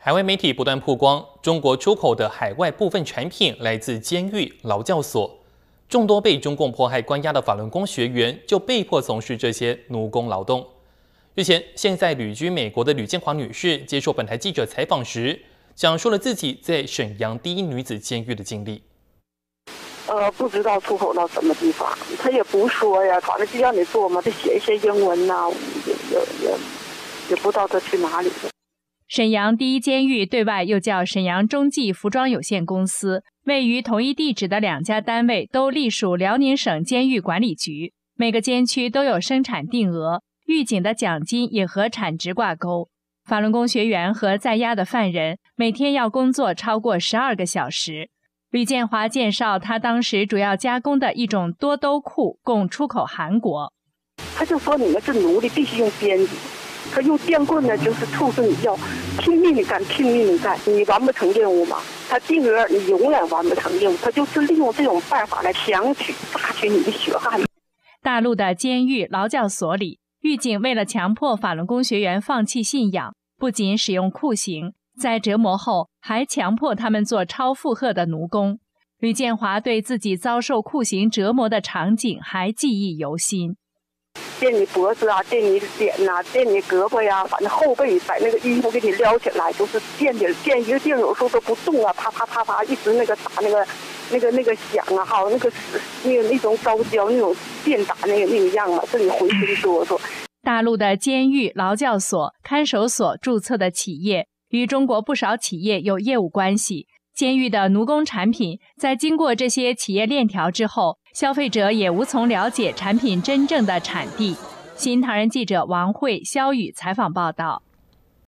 海外媒体不断曝光，中国出口的海外部分产品来自监狱、劳教所，众多被中共迫害关押的法轮功学员就被迫从事这些奴工劳动。日前，现在旅居美国的吕建华女士接受本台记者采访时，讲述了自己在沈阳第一女子监狱的经历。 不知道出口到什么地方，他也不说呀，反正就让你做嘛，就写一些英文呐，也不知道他去哪里了。 沈阳第一监狱对外又叫沈阳中纪服装有限公司，位于同一地址的2家单位都隶属辽宁省监狱管理局，每个监区都有生产定额，狱警的奖金也和产值挂钩。法轮功学员和在押的犯人每天要工作超过12个小时。吕建华介绍，他当时主要加工的一种多兜裤供出口韩国。 他就说你们是奴隶，必须用鞭子。他用电棍呢，就是促使你要拼命的干，拼命的干，你完不成任务嘛？他定额你永远完不成任务，他就是利用这种办法来榨取你的血汗。 大陆的监狱、劳教所里，狱警为了强迫法轮功学员放弃信仰，不仅使用酷刑，在折磨后还强迫他们做超负荷的奴工。吕建华对自己遭受酷刑折磨的场景还记忆犹新。 电你脖子啊，电你脸呐，电你胳膊呀，反正后背把那个衣服给你撩起来，就是电一个电有时候都不动啊，啪啪啪啪一直那个打那个响啊，还有那种烧焦那种电打那个样啊，这里浑身哆嗦。 大陆的监狱、劳教所、看守所注册的企业与中国不少企业有业务关系。监狱的奴工产品在经过这些企业链条之后，消费者也无从了解产品真正的产地。新唐人记者王慧、肖宇采访报道。